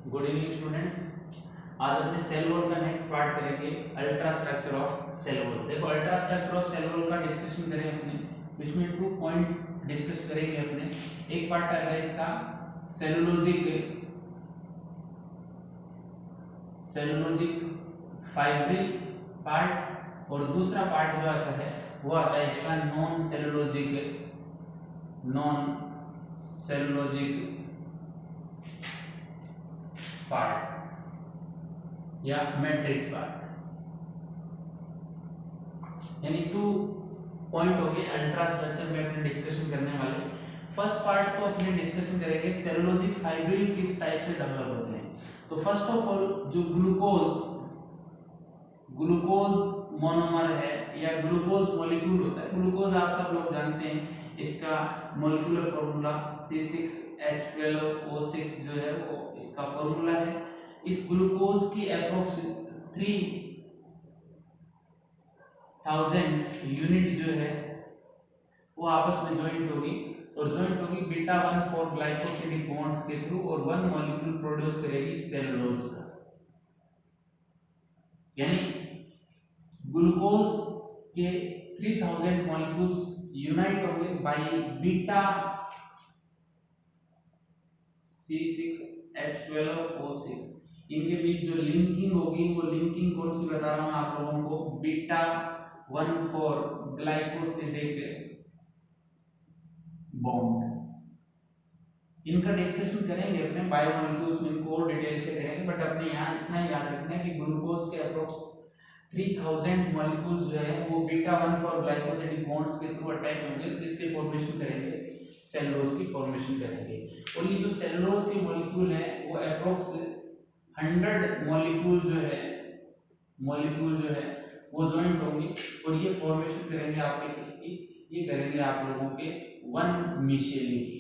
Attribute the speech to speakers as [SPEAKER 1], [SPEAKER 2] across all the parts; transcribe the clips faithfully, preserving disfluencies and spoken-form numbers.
[SPEAKER 1] Good evening students. आज अपने cell wall का नेक्स्ट पार्ट करेंगे, ultra structure of cell wall. देखो, ultra structure of cell wall का डिस्कशन करेंगे अपने, इसमें टू पॉइंट्स डिस्कस करेंगे अपने। एक पार्ट आएगा इसका सेलुलोजिक सेलुलोजिक फाइब्रिल पार्ट, और दूसरा पार्ट जो आता है वो आता है इसका non cellulosic non cellulosic part या मैट्रिक्स पार्ट। यानी टू पॉइंट हो गए अल्ट्रा स्ट्रक्चर में अपने डिस्कशन करने वाले। फर्स्ट पार्ट को अपने डिस्कशन करेंगे सेलुलोजिक फाइब्रिल किस टाइप से डेवलप होते हैं। तो फर्स्ट ऑफ ऑल जो ग्लूकोज ग्लूकोज मोनोमर है या ग्लूकोज मॉलिक्यूल होता है, ग्लूकोज आप सब लोग जानते हैं, इसका molecular formula C six H twelve O six जो है वो इसका फॉर्मूला है। इस ग्लूकोज की अप्रोक्स थ्री थाउजेंड यूनिट जो है वो आपस में ज्वाइंट होगी, और ज्वाइंट होगी beta one four glycosidic bonds के थ्रू, और वन मॉलिक्यूल प्रोड्यूस करेगी सेलुलोज का। यानी ग्लूकोज के थ्री थाउजेंड मॉलिक्यूल्स यूनाइट होंगे by beta C six H twelve O six. इनके बीच जो लिंकिंग होगी वो लिंकिंग कौन सी बता रहा हूं आप लोगों को, beta one four glycosidic bond. इनका डिस्कशन करेंगे अपने बायोमोलिक्यूल्स में, इनको और डिटेल से करेंगे, बट अपने यहाँ इतना याद रखना है कि ग्लूकोज के अप्रोक्स थ्री थाउजेंड मॉलिक्यूल्स जो है वो beta one four glycosidic bonds के थ्रू अटैच होंगे, इसके फॉर्मेशन करेंगे, सेलुलोज की फॉर्मेशन करेंगे। और ये जो सेलुलोज के मॉलिक्यूल है वो अप्रोक्स हंड्रेड मॉलिक्यूल जो है मॉलिक्यूल जो है वो ज्वाइंट होंगे, और ये फॉर्मेशन करेंगे आपके किसकी, ये करेंगे आप लोगों के वन मिशेली की।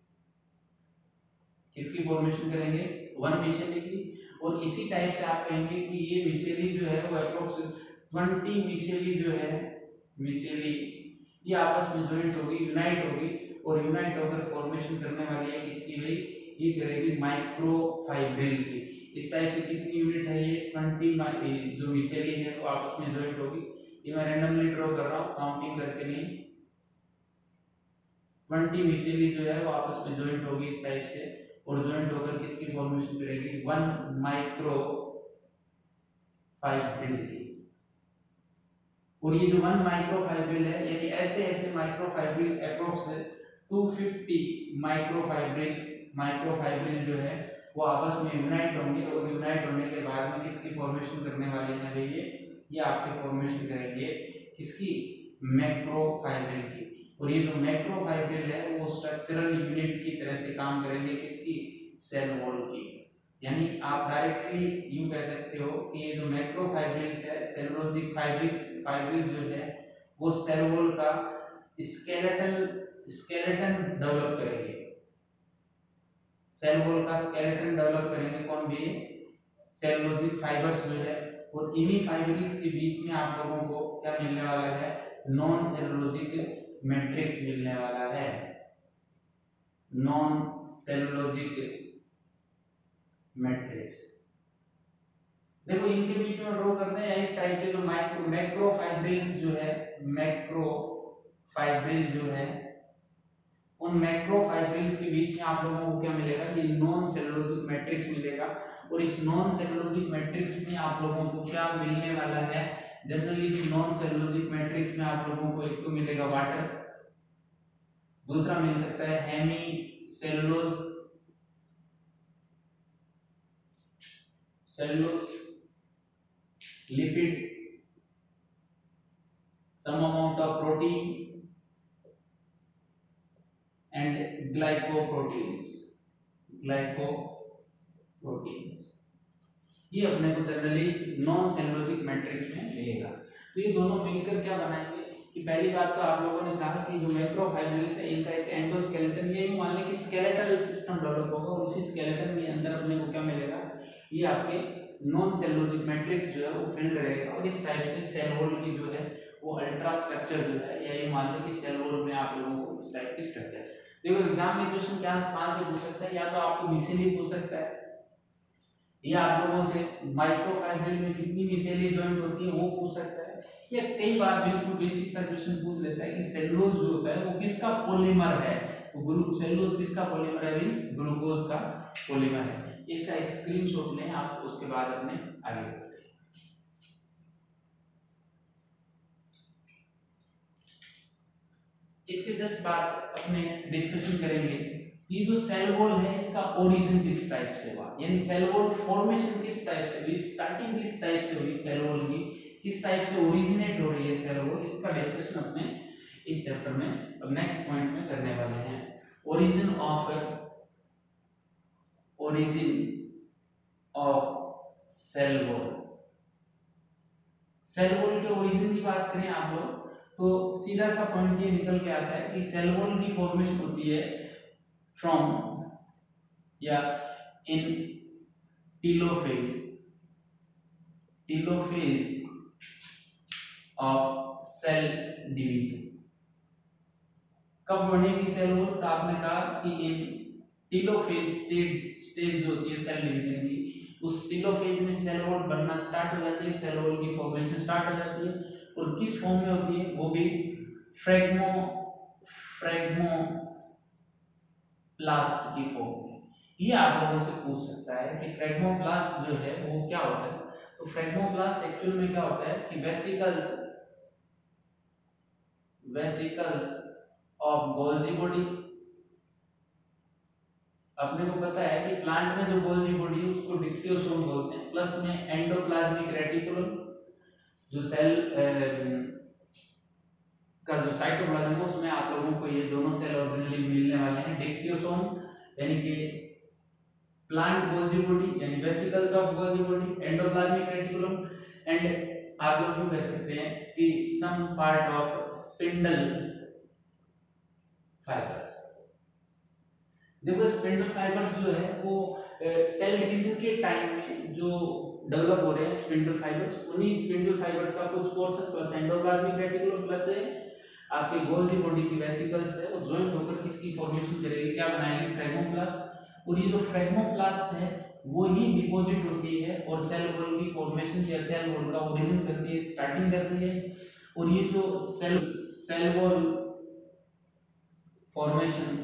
[SPEAKER 1] किसकी फॉर्मेशन करेंगे, वन मिशेली की। और इसी टाइप से आप कहेंगे कि ये मिशेली जो है वो अप्रोक्स ट्वेंटी मिशेली जो है मिशेली ये आपस में ज्वाइंट होगी, यूनाइट होगी, और यूनाइट होकर फॉर्मेशन करने वाली है किसकी भाई, ये करेगी माइक्रोफाइब्रिल की। इस टाइप से कितनी यूनिट है ये, ट्वेंटी जो मिशेली है वो आपस में ज्वाइंट होगी। ये मैं रैंडमली ड्रॉ कर रहा हूँ, काउंटिंग करके नहीं। ट्वेंटी मिशेली जो है वो आपस में ज्वाइंट होगी इस टाइप से, और ज्वाइंट होकर किसकी फॉर्मेशन करेगी, वन माइक्रो फाइब्रिल की। और ये जो वन माइक्रोफाइब्रिल है, यानी ऐसे ऐसे microfibril approx two fifty microfibril microfibril जो है वो आपस में यूनाइट होंगे, और यूनाइट होने के बाद में किसकी फॉर्मेशन करने वाले हैं भाई, ये ये आपके फॉर्मेशन करेंगे किसकी, मैक्रोफाइब्रिल की। और ये जो मैक्रोफाइब्रिल है वो स्ट्रक्चरल यूनिट की तरह से काम करेंगे किसकी, सेल वॉल की। यानी आप डायरेक्टली यूं कह सकते हो कि ये जो मैक्रोफाइब्रिल्स है, सेलुलोजिक फाइब्रिल्स फाइब्रिल जो है वो सेल वॉल का स्केलेटल स्केलेटन डेवलप करेंगे, सेल वॉल का स्केलेटन डेवलप करेंगे। कौन भी, सेलुलोजिक फाइबर्स जो है। और इन्हीं फाइब्रिल्स के बीच में आप लोगों को क्या मिलने वाला है, नॉन सेलुलोजिक मैट्रिक्स मिलने वाला है, नॉन सेलुलोजिक मैट्रिक्स। देखो इनके बीच में ड्रॉ करते हैं इस टाइप के जो माइक्रो मैक्रोफाइब्रिल्स जो है, मैक्रोफाइब्रिल जो है, उन मैक्रोफाइब्रिल्स के बीच में आप लोगों को क्या मिलेगा, ये नॉन सेलुलोजिक मैट्रिक्स मिलेगा। और इस नॉन सेलुलोजिक मैट्रिक्स में आप लोगों को क्या मिलने वाला है, जनरली इस नॉन सेलुलोजिक मैट्रिक्स में आप लोगों को एक तो मिलेगा वाटर, दूसरा मिल सकता है hemicellulose cellulose lipid, some amount of protein and glycoproteins glycoproteins ये अपने को जनरली नॉन सेलुलोजिक मैट्रिक्स में मिलेगा। तो ये दोनों मिलकर क्या बनाएंगे कि पहली बात तो आप लोगों ने कहा कि जो मैक्रोफाइब्रिल्स है इनका एक एंडोस्केलेटन, ये मान लें कि स्केलेटल सिस्टम डेवलप होगा, और उसी स्केलेटन के अंदर अपने को क्या मिलेगा, ये आपके नॉन सेलुलोजिक मैट्रिक्स जो है वो फिल्ड रहेगा। और इस टाइप से सेल वॉल की जो है वो अल्ट्रा स्ट्रक्चर जो है, या ये मान लें कि सेल वॉल में आप लोगों को इस टाइप की स्ट्रक्चर। देखो एग्जाम में क्वेश्चन क्या कहां से पूछ सकता है, या तो आपको मिशेली पूछ सकता है, या आप लोगों से माइक्रोफाइब्रिल में कितनी मिसेली जॉइंट होती है वो पूछ सकता है, या कई बार बिल्कुल बेसिक सा क्वेश्चन पूछ लेता है कि सेलुलोज जो होता है वो किसका पॉलीमर है, तो ग्लू सेलुलोज किसका पॉलीमर है, ग्लूकोज का पॉलीमर है। इसका एक स्क्रीनशॉट लें आप, उसके बाद अपने आगे चलते हैं। इसके जस्ट बाद अपने डिस्कशन करेंगे ये जो सेल वॉल है इसका ओरिजिन किस टाइप से हुआ, यानी सेल वॉल फॉर्मेशन किस टाइप से हुई, स्टार्टिंग किस टाइप से हुई सेल वॉल की, किस टाइप से ओरिजिनेट हो रही है सेल वॉल, इसका डिस्कशन अपने इस चैप्टर में अब नेक्स्ट पॉइंट में करने वाले हैं। Origin of origin of cell wall. Cell wall के ओरिजिन की बात करें आप लोग तो सीधा सा पॉइंट ये निकल के आता है कि सेल वॉल की फॉर्मेशन होती है फ्रॉम या in telophase telophase of cell division. कब बनेगी सेल वॉल, तो आपने कहा कि इन टीलोफेज स्टेज स्टेज जो होती है सेल डिवीजन की, उस टीलोफेज में सेल वॉल बनना स्टार्ट हो जाती है, सेल वॉल की फॉर्मेशन स्टार्ट हो जाती है, और किस फॉर्म में होती है, वो भी फ्रेगमो फ्रेगमो प्लास्ट की फॉर्म में। ये आप लोगों से पूछ सकता है कि फ्रेगमोप्लास्ट जो है वो क्या होता है, तो फ्रेगमोप्लास्ट एक्चुअल में क्या होता है कि vesicles vesicles of Golgi body. अपने को पता है कि प्लांट में जो गोल्जी बॉडी है उसको डिक्टियोसोम बोलते हैं, प्लस में एंडोप्लाज्मिक रेटिकुलम जो सेल का जो साइटोप्लाज्म है उसमें आप लोगों को ये दोनों सेल ऑर्गेनेल मिलने वाले हैं, डिक्टियोसोम यानी कि प्लांट गोल्जी बॉडी यानी vesicles of Golgi body, endoplasmic reticulum, and आप लोग यूं कह सकते हैं कि some part of spindle fibres. देखो स्पिंडल फाइबर्स जो है वो सेल डिवीजन के टाइम में जो डेवलप हो रहे हैं स्पिंडल फाइबर्स, उन्हीं स्पिंडल फाइबर्स का कुछ portion plus endoplasmic reticulum plus आपके गोल्जी बॉडी की वेसिकल्स है वो जॉइंट होकर किसकी फॉर्मेशन करेगी, क्या बनाएगी, फ्रेगमोप्लास्ट। और ये जो फ्रेगमोप्लास्ट है वो ही डिपॉजिट होती है और सेल वॉल की फॉर्मेशन या सेल वॉल का ओरिजिन करती है, स्टार्टिंग करती है। और ये जो cell cell wall formation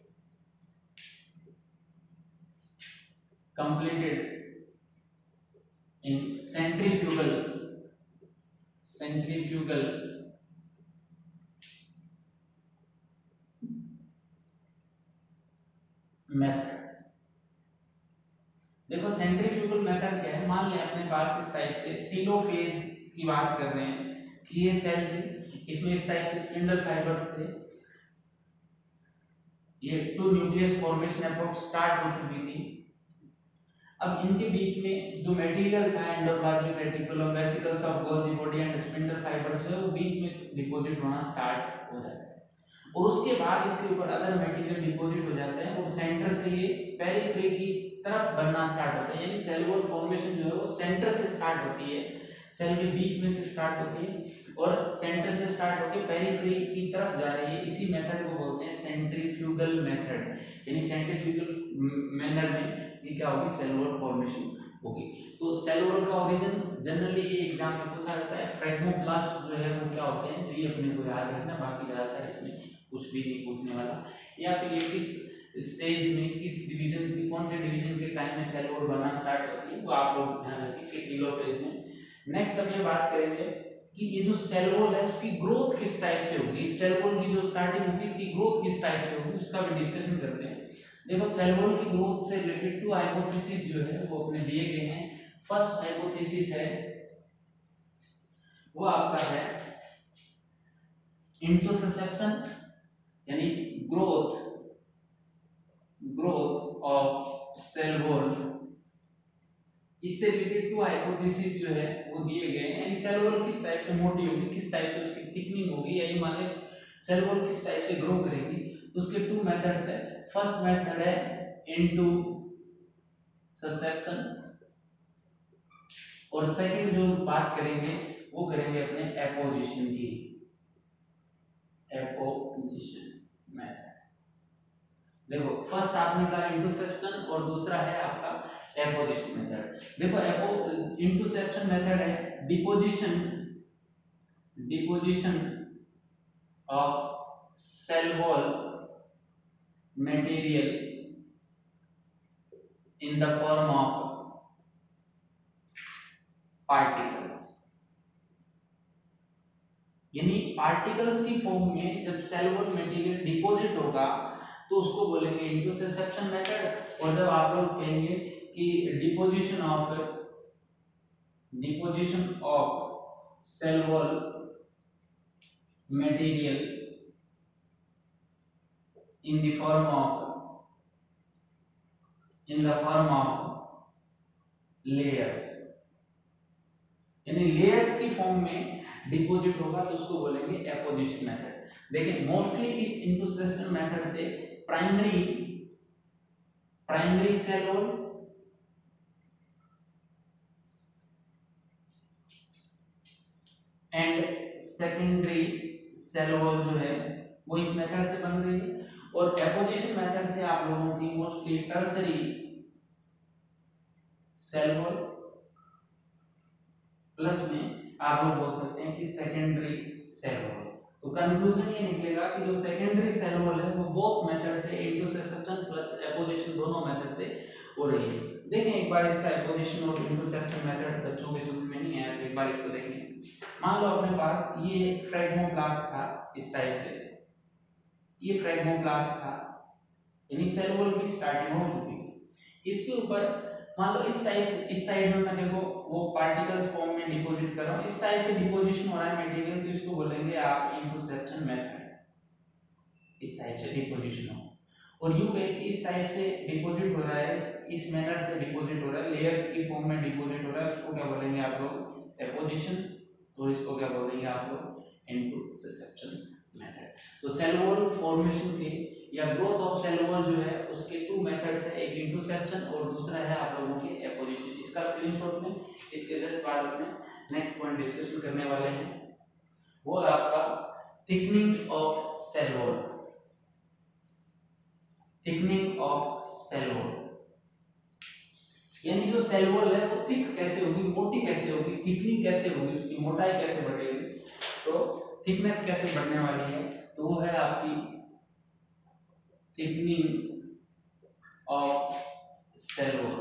[SPEAKER 1] completed in centrifugal centrifugal method. देखो सेंट्रीफ्यूगल मेथड क्या है, मान लें अपने पास इस टाइप से टीलोफेज की बात कर रहे हैं कि ये सेल थी, इसमें इस टाइप से स्पिंडल फाइबर्स थे, ये two nucleus formation approx start हो चुकी थी। अब इनके बीच में जो मटेरियल था endoplasmic reticulum, vesicles of Golgi body and spindle fibres है वो बीच में डिपॉजिट होना स्टार्ट हो जाता है, और उसके बाद इसके ऊपर अदर मटेरियल डिपॉजिट हो जाते हैं और सेंटर से ये पेरिफेरी की तरफ बनना स्टार्ट होता है, यानी सेल वॉल फॉर्मेशन जो है वो सेंटर से स्टार्ट होती है, सेल के बीच में से स्टार्ट होती है और सेंटर से स्टार्ट होकर पेरिफेरी की तरफ जा रही है। इसी मेथड को बोलते हैं सेंट्रीफ्यूगल मेथड, यानी सेंट्रीफ्यूगल मैनर में ये क्या होगी, सेल वॉल फॉर्मेशन होगी। तो सेल वॉल का ओरिजिन जनरली ये एग्जाम में पूछा जाता है, फ्रेगमोप्लास्ट जो है वो क्या होते हैं, तो ये अपने को याद रखना, बाकी ज्यादातर इसमें कुछ भी नहीं पूछने वाला, या फिर ये किस स्टेज में किस डिवीजन की कौन से डिवीजन के टाइम में सेल वॉल बनना स्टार्ट होती है वो आप लोग ध्यान रखें कि टीलोफेज में। नेक्स्ट अपने बात करेंगे कि ये जो सेल वॉल है उसकी ग्रोथ किस टाइप से होगी, सेल वॉल की जो स्टार्टिंग होगी इसकी ग्रोथ किस टाइप से होगी उसका भी डिस्कशन करते हैं। देखो सेल वॉल की ग्रोथ से रिलेटेड टू हाइपोथेसिस जो है वो अपने दिए गए हैं। फर्स्ट हाइपोथेसिस है वो आपका है इंट्रोसेप्शन, यानी growth growth of cell wall. इससे रिलेटेड टू हाइपोथेसिस जो है वो दिए गए हैं, यानी सेल वॉल किस टाइप से मोटी होगी, किस टाइप से उसकी थिकनिंग होगी, या ये माने सेल वॉल किस टाइप से ग्रो करेगी, उसके टू मेथड्स है। फर्स्ट मेथड है इनटू ससेप्शन, और सेकंड जो बात करेंगे वो करेंगे अपने एपोजिशन की, एपोजिशन मेथड। देखो फर्स्ट आपने कहा इंटरसेप्शन और दूसरा है आपका एपोजिशन मेथड। देखो एपो इंटरसेप्शन मेथड है deposition deposition of cell wall material in the form of particles, यानी पार्टिकल्स की फॉर्म में जब सेल वॉल मटेरियल डिपॉजिट होगा तो उसको बोलेंगे इंटरसेप्शन मेथड। और जब आप लोग कहेंगे कि deposition of deposition of cell wall material in the form of in the form of layers, यानी लेयर्स की फॉर्म में डिपॉजिट होगा तो उसको बोलेंगे एपोजिशन मेथड। देखिए मोस्टली इस इंटरसेप्शन मेथड से primary primary cell wall and secondary cell wall जो है वो इस मेथड से बन रही है, और एपोजिशन मेथड से आप लोगों की mostly tertiary cell wall plus में आप लोग बोल सकते हैं कि सेकेंडरी सेल वॉल। तो कंक्लूजन ये निकलेगा कि जो सेकेंडरी सेल वॉल है वो बोथ मेथड से इंटरसेप्शन प्लस एपोजिशन दोनों मेथड से हो रही है। देखें एक बार इसका एपोजिशन और इंटरसेप्शन मेथड बच्चों के समझ में नहीं आया तो एक बार इसको देखें। मान लो अपने पास ये फ्रैग्मोप्लास्ट था इस टाइप से, ये फ्रैग्मोप्लास्ट था यानी सेल वॉल की स्टार्टिंग हो चुकी थी। इसके ऊपर मान लो इस टाइप से इस साइड में मैं देखो वो पार्टिकल्स फॉर्म में डिपॉजिट कर रहा हूं, इस टाइप से डिपॉजिशन हो रहा है मटेरियल तो इसको बोलेंगे आप इंटरसेप्शन मेथड। इस टाइप से डिपॉजिशन हो, और यूं कहें कि इस टाइप से डिपॉजिट हो रहा है, इस मेथड से डिपॉजिट हो रहा है, लेयर्स की फॉर्म में डिपॉजिट हो रहा है, उसको क्या बोलेंगे आप लोग एपोजिशन, और इसको क्या बोलेंगे आप लोग इंटरसेप्शन मेथड। तो सेल वॉल फॉर्मेशन के या ग्रोथ ऑफ सेल वॉल जो है उसके टू मेथड्स है, एक इंटरसेप्शन और दूसरा है आप लोगों के एपोजिशन। इसका स्क्रीनशॉट में इसके जस्ट बाद में नेक्स्ट पॉइंट डिस्कशन करने वाले हैं वो है आपका thickening of cell wall. Thickening of cell wall यानी जो सेल वॉल है वो थिक कैसे होगी, मोटी कैसे होगी, थिकनिंग कैसे होगी, उसकी मोटाई कैसे बढ़ेगी, तो थिकनेस कैसे बढ़ने वाली है, तो वो है आपकी thickening of cell wall.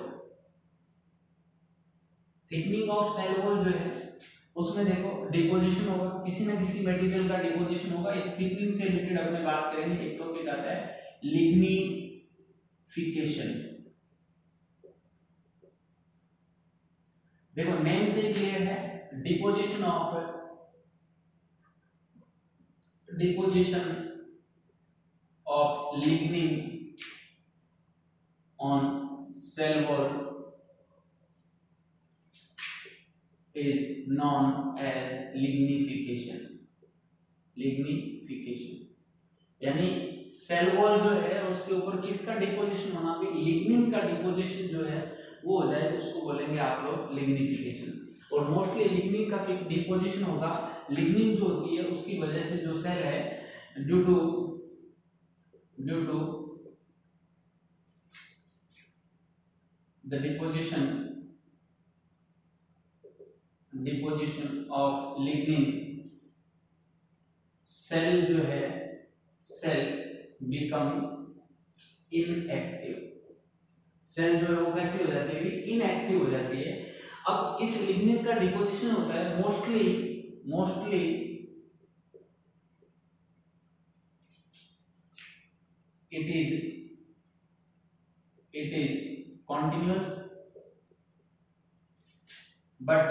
[SPEAKER 1] Thickening of cell wall जो है उसमें देखो डिपोजिशन होगा, किसी ना किसी मटेरियल का डिपोजिशन होगा। इस थिकनिंग से रिलेटेड अपने बात करेंगे, एक टॉपिक आता है लिग्निफिकेशन। देखो नेम से क्लियर है, deposition of deposition of lignin on cell wall is known as lignification। lignification यानी सेल वॉल जो है उसके ऊपर किसका डिपोजिशन होना, भी लिग्निन का डिपोजिशन जो है वो हो जाए तो उसको बोलेंगे आप लोग लिग्निफिकेशन। और मोस्टली लिग्निन का डिपोजिशन होगा, लिग्निन जो होती है उसकी वजह से जो सेल है due to due to the deposition deposition of lignin cell जो है सेल बिकम इनएक्टिव। सेल जो है वो कैसी हो जाती है, इनएक्टिव हो जाती है। अब इस लिग्निन का डिपोजिशन होता है mostly mostly it is it is continuous but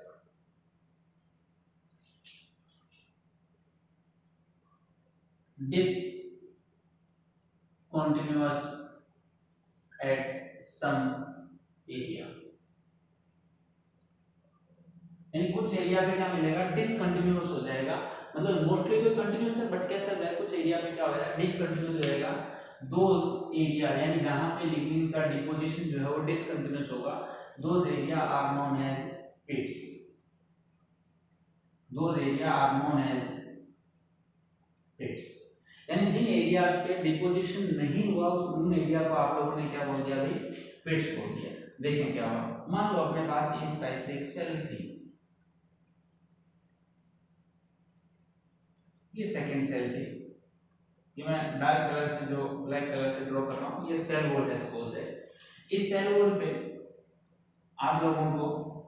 [SPEAKER 1] discontinuous at some area। यानी कुछ एरिया पे क्या मिलेगा, डिसकंटिन्यूअस हो जाएगा। मतलब मोस्टली तो कंटिन्यूअस है बट कैसा है कुछ एरिया पे क्या हो जाएगा, डिसकंटिन्यूअस हो जाएगा। दोज एरिया यानी जहां पे लिग्निन का डिपोजिशन जो है वो डिसकंटिन्यूअस होगा, those area are known as pits. Those area are known as pits यानी जिन एरियाज पे डिपोजिशन नहीं हुआ उन एरिया को आप लोगों ने क्या बोल दिया भाई, पिट्स बोल दिया। देखें क्या हुआ। मान लो अपने पास इस टाइप से एक सेल थी, ये सेकंड सेल थी, ये मैं डार्क कलर से जो ब्लैक कलर से ड्रॉ कर रहा हूँ, ये सेल वॉल है सपोज है। इस सेल वॉल पे आप लोगों को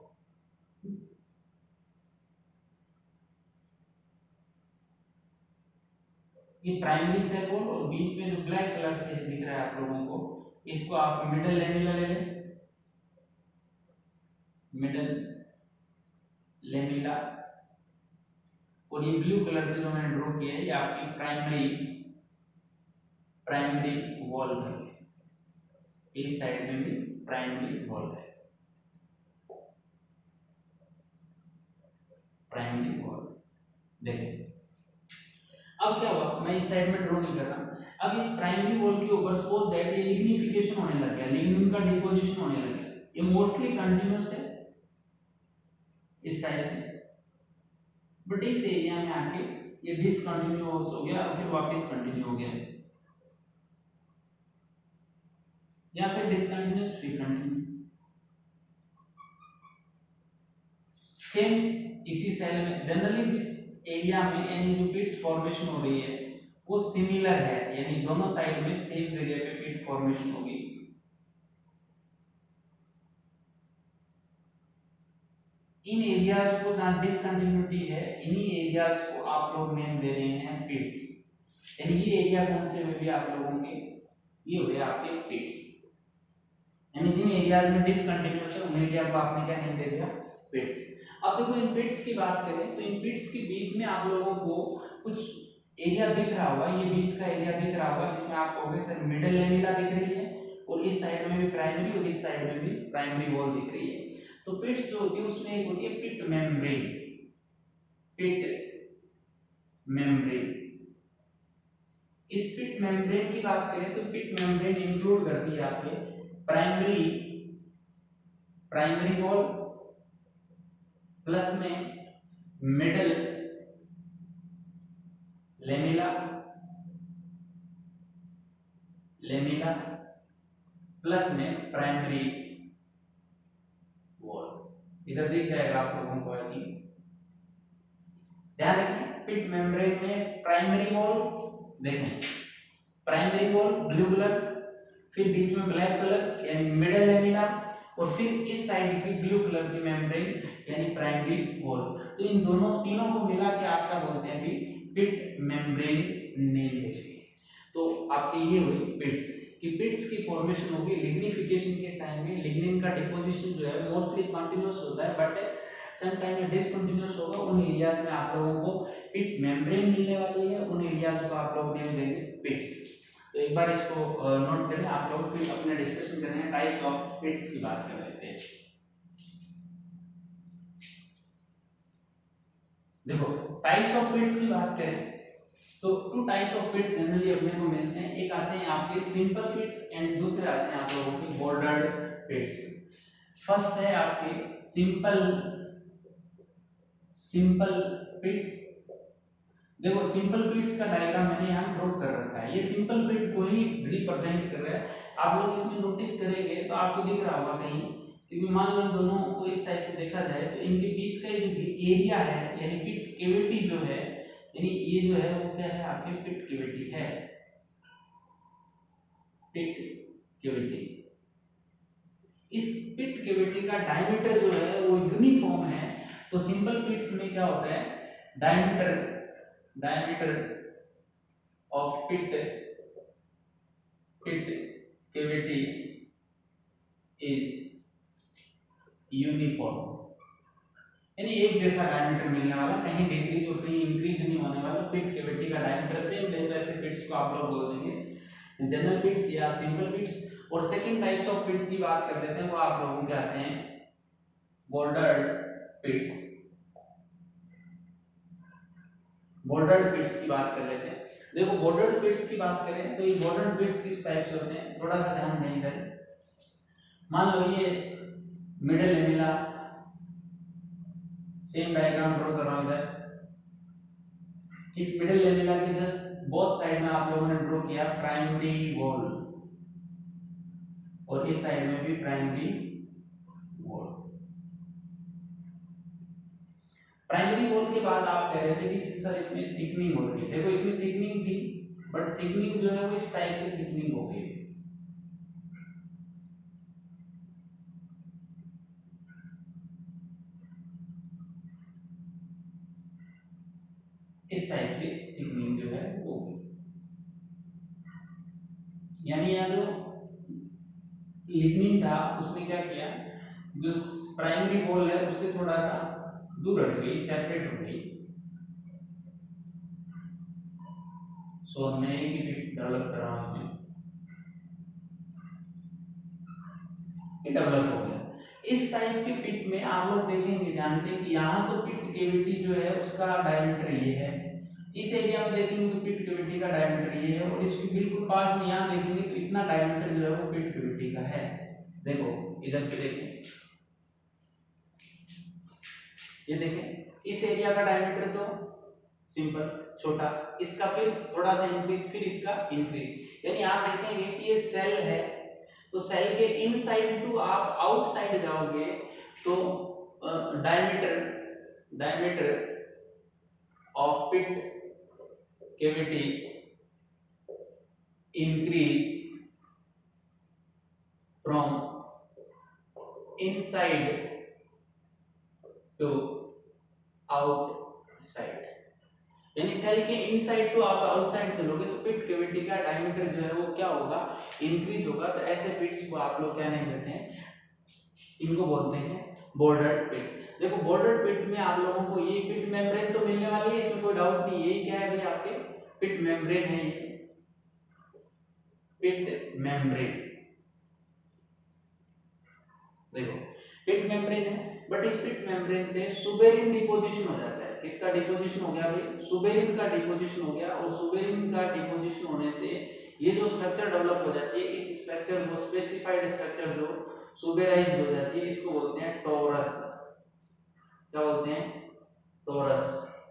[SPEAKER 1] ये प्राइमरी सेल वॉल और बीच में जो ब्लैक कलर से दिख रहा है आप लोगों को, इसको आप मिडल लेमिला ले लें, मिडल लेमिला। और ये ब्लू कलर से जो मैंने ड्रॉ किया है ये आपकी प्राइमरी प्राइमरी वॉल है, इस साइड में भी प्राइमरी वॉल है, प्राइमरी वॉल। देखिए अब क्या हुआ, मैं इस साइड में ड्रॉ नहीं कर रहा। अब इस प्राइमरी वॉल के ऊपर सपोज दैट ये लिग्निफिकेशन होने लग गया, लिग्निन का डिपोजिशन होने लग गया। ये मोस्टली कंटिन्यूअस है इस टाइप से, बट इस एरिया में आके ये डिसकंटिन्यूअस हो गया और फिर वापस कंटिन्यू हो गया, या फिर डिसकंटिन्यूअस फिर कंटिन्यू। सेम इसी सेल में जनरली जिस एरिया में यानी जो पिट्स फॉर्मेशन हो रही है वो सिमिलर है, यानी दोनों साइड में सेम जगह पे पिट फॉर्मेशन होगी। इन एरियाज को जहां डिसकंटिन्यूटी है, इन्हीं एरियाज को आप लोग नेम दे रहे हैं पिट्स। यानी ये एरिया कौन से हुए आप लोगों के, ये हुए आपके पिट्स। यानी जिन एरियाज में डिसकंटिन्यूटी है उन एरिया को आपने क्या नेम दे दिया, पिट्स। अब देखो इन पिट्स की बात करें तो इन पिट्स के बीच में आप लोगों को कुछ एरिया दिख रहा होगा, ये बीच का एरिया दिख रहा होगा जिसमें आप कहोगे सर मिडिल लेमिला दिख रही है और इस साइड में भी प्राइमरी और इस साइड में भी प्राइमरी वॉल दिख रही है। तो पिट्स जो होती है उसमें एक होती है पिट मेम्ब्रेन, पिट मेम्ब्रेन। इस पिट मेम्ब्रेन की बात करें तो पिट मेम्ब्रेन इंक्लूड करती है आपके प्राइमरी प्राइमरी वॉल प्लस में मिडल लेमिला लेमिला प्लस में प्राइमरी वॉल। इधर दिख जाएगा आप लोगों को कि ध्यान रखें पिट मेम्ब्रेन में प्राइमरी वॉल, देखें प्राइमरी वॉल ब्लू कलर, फिर बीच में ब्लैक कलर यानी मिडल लेमिला, और फिर इस साइड की ब्लू कलर की मेम्ब्रेन यानी प्राइमरी वॉल। तो इन दोनों तीनों को मिला के आप क्या बोलते हैं भी पिट मेम्ब्रेन नेम देते हैं। तो आपकी ये हुई पिट्स कि पिट्स की फॉर्मेशन होगी लिग्निफिकेशन के टाइम में। लिग्निन का डिपोजिशन जो है मोस्टली कंटीन्यूअस होता है बट सम टाइम में डिसकंटीन्यूअस होगा। उन एरियाज में आप लोगों को पिट मेम्ब्रेन मिलने वाली है, उन एरियाज को आप लोग नेम देंगे पिट्स। तो एक बार इसको नोट करें आप लोग, फिर अपने डिस्कशन करेंगे टाइप्स ऑफ पिट्स की बात कर लेते हैं। देखो टाइप्स ऑफ पिट्स की बात करें तो two types of pits generally अपने को मिलते हैं। एक आते हैं आपके सिंपल पिट्स एंड दूसरे आते हैं आप लोगों के बॉर्डर्ड पिट्स। फर्स्ट है आपके सिंपल सिंपल पिट्स। देखो सिंपल पिट्स का डायग्राम मैंने यहाँ ड्रॉ कर रखा है, ये सिंपल पिट को ही रिप्रेजेंट कर रहा है। आप लोग इसमें नोटिस करेंगे तो आपको दिख रहा होगा कहीं, क्योंकि मान लो दोनों को इस टाइप से देखा जाए तो इनके बीच का जो एरिया है यानी पिट कैविटी जो है, यानी ये जो है वो क्या है आपके पिट कैविटी है, पिट कैविटी। इस पिट कैविटी का डायमीटर जो है वो यूनिफॉर्म है। तो सिंपल पिट्स में क्या होता है, diameter diameter of pit pit cavity is uniform, यानी एक जैसा डायमीटर मिलने वाला, कहीं डिक्रीज और कहीं इंक्रीज नहीं होने वाला। पिट कैविटी का डायमीटर सेम है, तो ऐसे पिट्स को आप लोग बोल देंगे जनरल पिट्स या सिंपल पिट्स। और सेकंड टाइप्स ऑफ पिट की बात कर लेते हैं, वो आप लोगों के आते हैं बॉर्डर्ड पिट्स। बॉर्डर्ड पिट्स की बात कर लेते हैं। देखो बॉर्डर्ड पिट्स की बात करें तो ये बॉर्डर्ड पिट्स किस टाइप से होते हैं, थोड़ा सा ध्यान दें इधर। मान लो ये middle lamella, same diagram draw कर रहा हूं इधर। इस मिडिल लेमिला के जस्ट बोथ साइड में आप लोगों ने ड्रॉ किया प्राइमरी वॉल और इस साइड में भी प्राइमरी प्राइमरी वॉल के बाद आप कह रहे थे कि सर इसमें थिकनिंग हो रही है। देखो इसमें थिकनिंग थी, बट थिकनिंग जो है वो इस टाइप से थिकनिंग हो गई, इस टाइप से थिकनिंग जो है वो हो गई। यानी यहाँ जो लिग्निन था उसने क्या किया, जो प्राइमरी वॉल है उससे थोड़ा सा दूर हट गई, सेपरेट हो गई। सो हमने एक ही पिट डेवलप करा उसमें, ये डेवलप हो गया। इस टाइप के पिट में आप लोग देखेंगे ध्यान से कि यहाँ तो पिट कैविटी जो है उसका डायमीटर ये है, इस एरिया में देखेंगे तो पिट कैविटी का डायमीटर ये है, और इसके बिल्कुल पास में यहाँ देखेंगे तो इतना डायमीटर जो है वो पिट कैविटी का है। देखो इधर से देखें, ये देखें इस एरिया का डायमीटर तो सिंपल छोटा, इसका फिर थोड़ा सा इंक्रीज, फिर इसका इंक्रीज। यानी आप देखेंगे कि ये सेल है, तो सेल के इनसाइड टू आप आउटसाइड जाओगे तो diameter diameter of pit cavity increase from inside to outside. यानी सेल के इनसाइड टू आप आउटसाइड चलोगे तो पिट कैविटी का डायमीटर जो है वो क्या होगा, इंक्रीज होगा। तो ऐसे पिट्स को आप लोग क्या नहीं कहते हैं, इनको बोलते हैं बॉर्डर्ड पिट। देखो बॉर्डर्ड पिट में आप लोगों को ये पिट मेम्ब्रेन तो मिलने वाली है, इसमें कोई डाउट नहीं। यही क्या है भाई, आपके पिट मेम्ब्रेन है, ये पिट मेम्ब्रेन। देखो पिट मेम्ब्रेन है, बट इस पिट मेम्ब्रेन पे सुबेरिन डिपोजिशन हो जाता है। किसका डिपोजिशन हो गया भाई, सुबेरिन का डिपोजिशन हो गया। और सुबेरिन का डिपोजिशन होने से ये जो स्ट्रक्चर डेवलप हो जाती है, इस स्ट्रक्चर को स्पेसिफाइड स्ट्रक्चर जो सुबेराइज्ड हो जाती है, इसको बोलते हैं टोरस। क्या बोलते हैं, टोरस।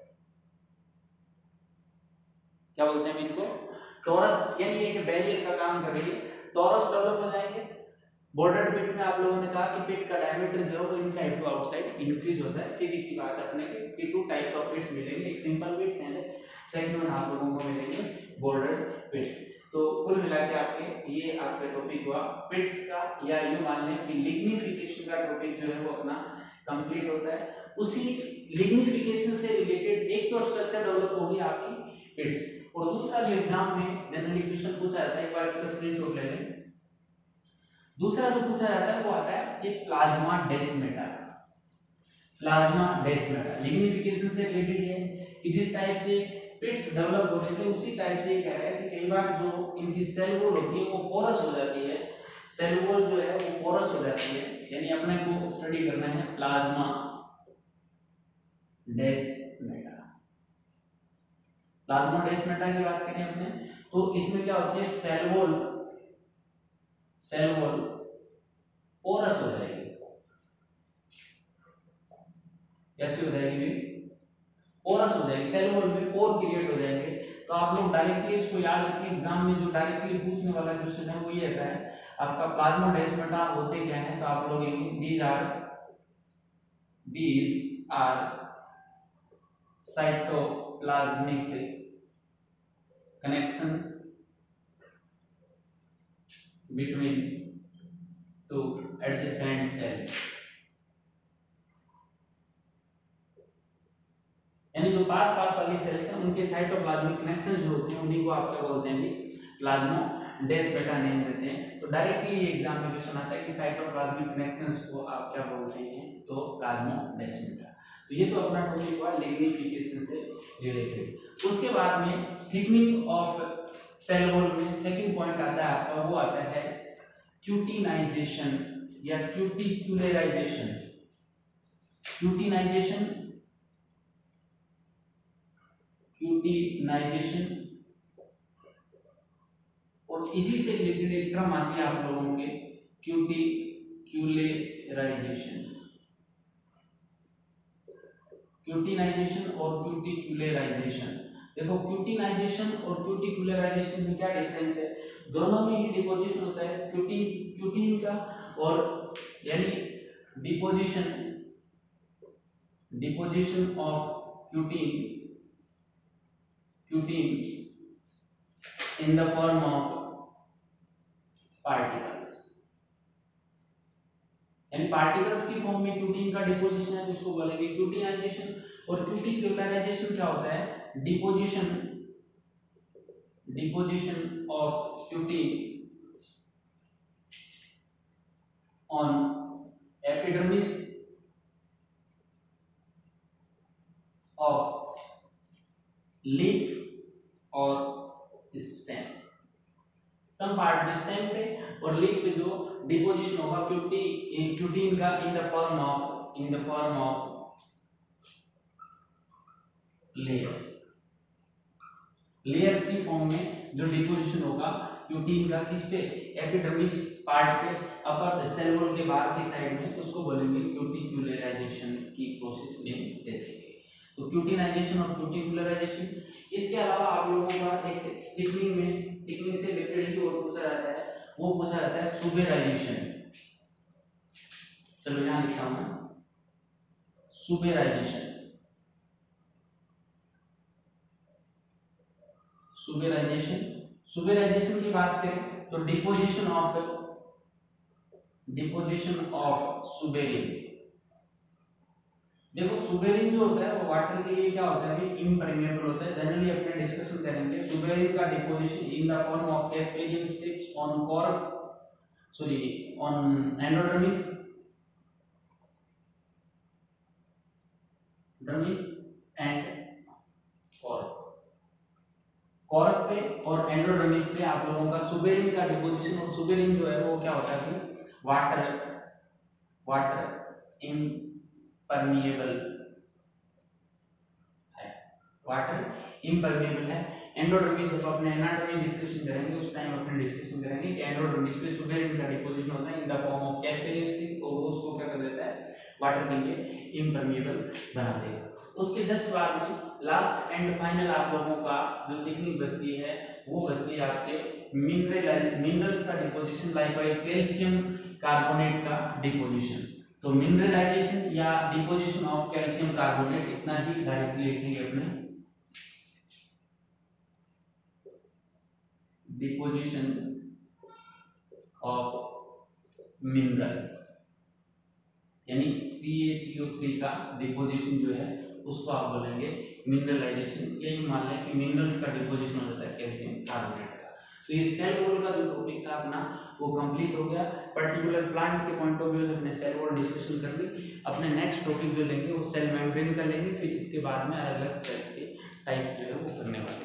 [SPEAKER 1] क्या बोलते हैं इनको, टोरस। यानी एक बैरियर का काम कर रही है, टोरस डेवलप हो जाएंगे। बॉर्डर पिट में आप लोगों ने कहा कि पिट का डायमीटर जो है वो इनसाइड टू आउटसाइड इंक्रीज होता है। सीधी सी बात अपने की टू टाइप्स ऑफ पिट्स मिलेंगे, एक simple pits and second one आप लोगों को मिलेंगे बॉर्डर पिट्स। तो कुल मिला के आपके ये आपका टॉपिक हुआ पिट्स का, या यूं मान लें कि लिग्निफिकेशन का टॉपिक जो है वो अपना कंप्लीट होता है। उसी लिग्निफिकेशन से रिलेटेड एक तो स्ट्रक्चर डेवलप होगी आपकी पिट्स, और दूसरा जो एग्जाम में जनरली क्वेश्चन पूछा जाता है, एक बार इसका स्क्रीनशॉट ले लें। दूसरा जो पूछा जाता है वो आता है कि plasmodesmata. Plasmodesmata lignification से रिलेटेड है कि जिस टाइप से पिट्स डेवलप हो रहे थे उसी टाइप से ये कह रहा है कि कई बार जो इनकी सेल वॉल होती है वो पोरस हो जाती है, सेल वॉल जो है वो पोरस हो जाती है। यानी अपने को स्टडी करना है प्लाज्मा डेस्मेटा। प्लाज्मा डेस्मेटा की बात करें अपने तो इसमें क्या होती है, cell wall cell wall porous हो जाएगी। कैसे हो जाएगी, पोरस हो जाएगी, सेल वॉल में पोर क्रिएट हो जाएंगे। तो आप लोग डायरेक्टली इसको याद रखिए, एग्जाम में जो डायरेक्टली पूछने वाला क्वेश्चन है वो ये रहता है आपका प्लाज्मा डेस्मेटा होते क्या है। तो आप लोग these are these are cytoplasmic connections between two adjacent cells. यानी जो पास पास वाली सेल्स हैं उनके साइटोप्लाज्मिक कनेक्शन जो होते हैं उन्हीं को आप क्या बोलते हैं, प्लाज्मा डेस्मेटा नेम देते हैं। तो डायरेक्टली एग्जाम में क्वेश्चन आता है कि साइटोप्लाज्मिक कनेक्शंस को आप क्या बोलते हैं, तो प्लाज्मा डेस्मेटा। तो ये तो अपना टॉपिक हुआ लिग्निफिकेशन से रिलेटेड। उसके बाद में थिकनिंग ऑफ सेल वॉल में सेकंड पॉइंट आता है आपका, वो आता है क्यूटिनाइजेशन या क्यूटिक्युलराइजेशन। क्यूटिनाइजेशन क्यूटिनाइजेशन और इसी से रिलेटेड एक टर्म आती है आप लोगों के क्यूटिक्युलराइजेशन। क्यूटिनाइजेशन और क्यूटिक्युलराइजेशन। देखो क्यूटिनाइजेशन और क्यूटिक्युलराइजेशन में क्या डिफरेंस है, दोनों में ही डिपोजिशन होता है क्यूटी क्यूटिन का, और यानी deposition deposition of cutin cutin in the form of particles, यानी पार्टिकल्स की फॉर्म में क्यूटीन का डिपोजिशन है जिसको बोलेंगे क्यूटिनाइजेशन। और क्यूटिनाइजेशन क्या होता है? Deposition deposition of cutin on epidermis of leaf और स्टेम, सम पार्ट में स्टेम पे और लीफ पे जो डिपोजिशन होगा क्यूटीन क्यूटीन का in the form of in the form of layers layers की फॉर्म में जो डिपोजिशन होगा क्यूटीन का किस पे? एपिडर्मिस पार्ट पे, अपर सेल वॉल के बाहर की साइड में, तो उसको बोलेंगे क्यूटिकुलराइजेशन की प्रोसेस में देखेंगे। तो क्यूटिनाइजेशन और क्यूटिकुलराइजेशन। इसके अलावा आप लोगों का एक थिकनिंग में थिकनिंग से रिलेटेड ही और पूछा जाता है, वो पूछा जाता है सुबेराइजेशन। चलो यहां लिखता हूं मैं, सुबेराइजेशन। सुबेराइजेशन सुबेराइजेशन की बात करें तो deposition of deposition of suberin. देखो सुबेरिन जो होता है वो वाटर के लिए क्या होता है? अभी इम्परमेबल होता है। जनरली अपने डिस्कशन करेंगे सुबेरिन का deposition in the form of cascading steps on cork sorry on endodermis dermis and cork cork पे और एंडोडर्मिस पे आप लोगों का सुबेरिन का डिपोजिशन। और सुबेरिन जो है वो क्या होता है कि वाटर वाटर इम्परमिएबल है वाटर इम्परमिएबल है। एंडोडर्मिस जब अपने एनाटॉमी डिस्कशन करेंगे उस टाइम अपने डिस्कशन करेंगे कि एंडोडर्मिस पे सुबेरिन का डिपोजिशन होता है in the form of cascading stick और वो उसको क्या कर देता है? वाटर के लिए इम्परमिएबल बना देगा। उसके जस्ट बाद में लास्ट एंड फाइनल आप लोगों का जो टेक्निक बचती है वो बचती है आपके मिनरल मिनरल्स का deposition, like by calcium carbonate का डिपोजिशन। तो मिनरलाइजेशन या डिपोजिशन ऑफ कैल्शियम कार्बोनेट, इतना ही डायरेक्टली लिखेंगे अपने, डिपोजिशन ऑफ मिनरल यानी सी ए सी ओ थ्री का डिपोजिशन जो है उसको आप बोलेंगे मिनरलाइजेशन। यही मान लें कि मिनरल्स का डिपोजिशन हो जाता है कैल्शियम कार्बोनेट का। तो ये सेल वॉल का जो टॉपिक था अपना वो कंप्लीट हो गया। पर्टिकुलर प्लांट के पॉइंट ऑफ व्यू से अपने सेल वॉल डिस्कशन कर ली। अपने नेक्स्ट टॉपिक जो लेंगे वो सेल मेम्ब्रेन का लेंगे, फिर इसके बाद में अलग अलग सेल्स के टाइप जो है वो करने वाले।